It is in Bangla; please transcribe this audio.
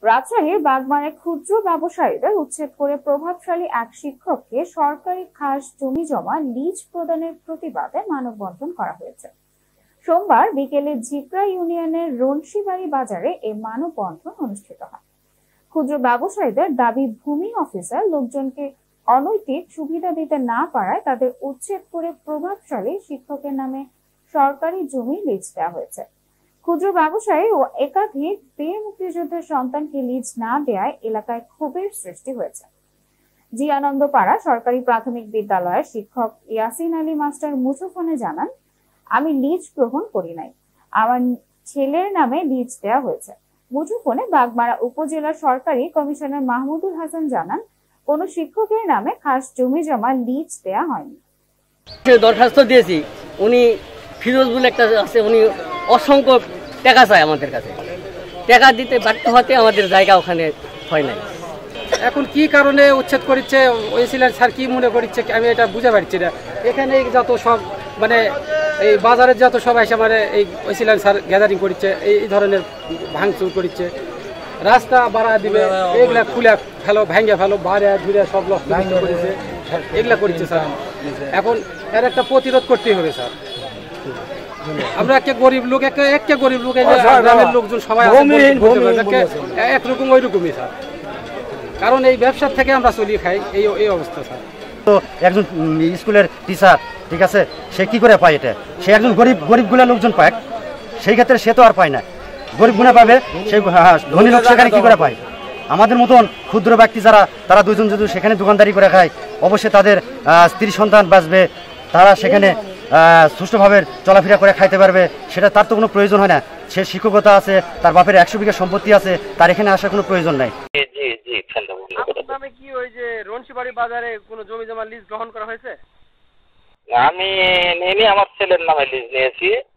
রাজশাহীর বাগমারায় ক্ষুদ্র ব্যবসায়ীদের উচ্ছেদ করে প্রভাবশালী এক শিক্ষককে সরকারি খাস জমি জমা লিজ প্রদানের প্রতিবাদে মানববন্ধন করা হয়েছে। সোমবার বিকেলে ঝিকরা ইউনিয়নের রনশিবাড়ি বাজারে এই মানববন্ধন অনুষ্ঠিত হয়। ক্ষুদ্র ব্যবসায়ীদের দাবি, ভূমি অফিসার লোকজনকে অনৈতিক সুবিধা দিতে না পারায় তাদের উচ্ছেদ করে প্রভাবশালী শিক্ষকের নামে সরকারি জমি লিজ দেওয়া হয়েছে। ক্ষুদ্র ব্যবসায়ী ও একাধিক বীর মুক্তিযোদ্ধার সন্তানকে লিজ না দেওয়ায় এলাকায় ক্ষোভের সৃষ্টি হয়েছে। জিয়ানন্দপাড়া সরকারি প্রাথমিক বিদ্যালয়ের শিক্ষক ইয়াসিন আলী মাস্টার মুঠোফোনে জানান, আমি লিজ গ্রহণ করি নাই, আমার ছেলের নামে লিজ দেওয়া হয়েছে। মুঠোফোনে বাগমারা উপজেলা সরকারি কমিশনার মাহমুদুল হাসান জানান, কোন শিক্ষকের নামে খাস জমি জমা লিজ দেওয়া হয়নি। দরখাস্ত দিয়েছি, উনি ফিরোজ বলে একটা আছে, উনি অসংখ্য টাকা চায় আমাদের কাছে, টাকা দিতে ব্যর্থ হতে আমাদের জায়গা ওখানে হয় নাই। এখন কি কারণে উচ্ছেদ করছে ওই ছিলেন স্যার, কি মনে করছে আমি এটা বুঝতে পারছি না। এখানে যত সব মানে এই বাজারের যত সব এসে মানে এই ওই ছিলেন স্যার গ্যাদারিং করছে, এই ধরনের ভাঙচুর করছে, রাস্তা বাড়া দিবে, এগুলা খুলে ফেলো, ভেঙে ফেলো, বাড়ে ধুলে সব নষ্ট করেছে, এগুলা করছে স্যার। এখন এর একটা প্রতিরোধ করতেই হবে স্যার। আমরা একটা গরিব লোক, একটা গরিব লোক, গ্রামের লোকজন সবাই একরকম ওই রকমই স্যার, কারণ এই ব্যবসার থেকে আমরা চলিয়ে খাই, এই অবস্থা স্যার। তো একজন স্কুলের টিচার, ঠিক আছে, সে কি করে পায় এটা? সে একজন গরিবগুলা লোকজন পায়, সেই ক্ষেত্রে সে তো আর পায় না, গরিব গুণা পাবে, সেই ধনী লোক সেখানে কি করে পায়? আমাদের মতন ক্ষুদ্র ব্যক্তি যারা, তারা দুজন যদি সেখানে দোকানদারি করে খায়, অবশ্যই তাদের স্ত্রী সন্তান বাঁচবে, তারা সেখানে সুষ্ঠুভাবে চলাফেরা করে খাইতে পারবে, সেটা তার তো কোনো প্রয়োজন হয় না। সে শিক্ষকতা আছে, তার বাপের 100 বিঘা সম্পত্তি আছে, তার এখানে আসার কোনো প্রয়োজন নাই। কি ওই যে রনশিবাড়ি বাজারে কোনো জমি জমা লিজ গ্রহণ করা হয়েছে? আমি নিয়ে আমার ছেলের নামে লিজ নিয়েছি।